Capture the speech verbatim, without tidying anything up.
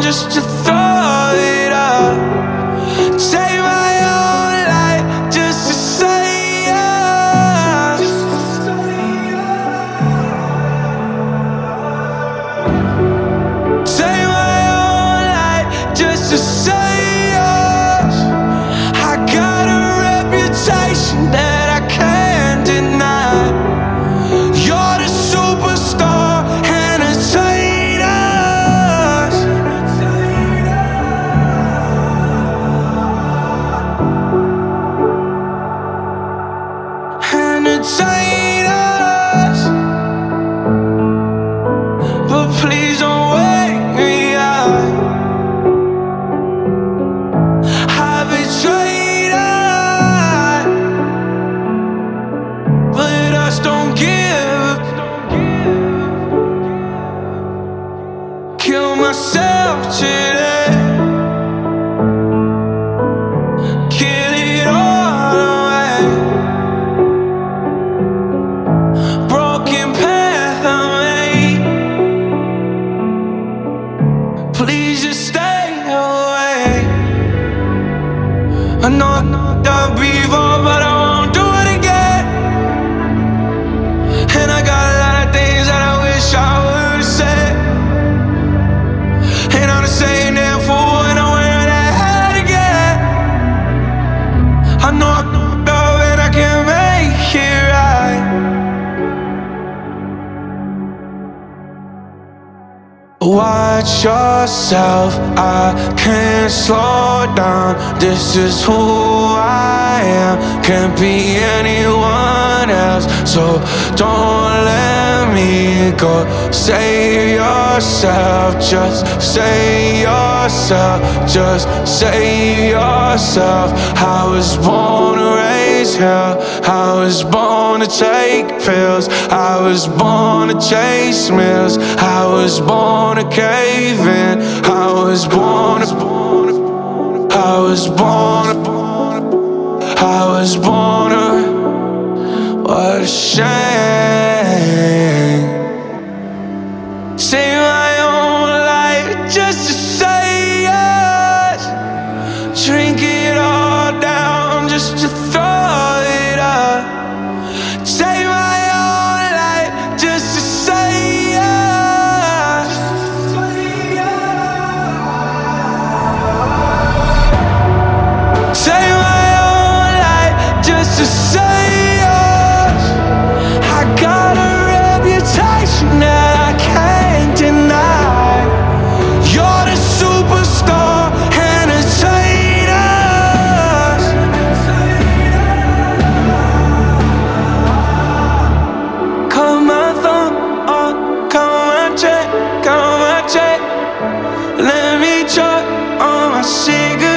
just to throw it up. Take my own life just to say yes. Take my own life just to say yes. I got a reputation that I can't deny. You're the superstar entertainers. Entertainers. But please don't wake me up. I betrayed us, but us don't give. Kill myself today. Kill it all away. Broken path I made. Please just stay away. I know I fucked up before, but I won't do it again. And I got a lot of things that I wish I would've said. And I'm the same damn fool when I wear that hat again. I know I fucked up and I can't make it right. Watch yourself, I can't slow down. This is who I am, can't be anyone else. So don't let me go. Save yourself, just save yourself, just save yourself. I was born to raise hell, I was born to take pills, I was born to chase meals, I was born to cave in, I was born to, I was born to, I was born to, what a shame. Save my own life just to say yes. Drink it all down just to throw it up. Take my own life just to say yes. Take my own life just to say yes. I got a reputation that I can't deny. You're the superstar entertainers. Count my thumb, oh, count my check, count my check. Let me choke on my cigarette.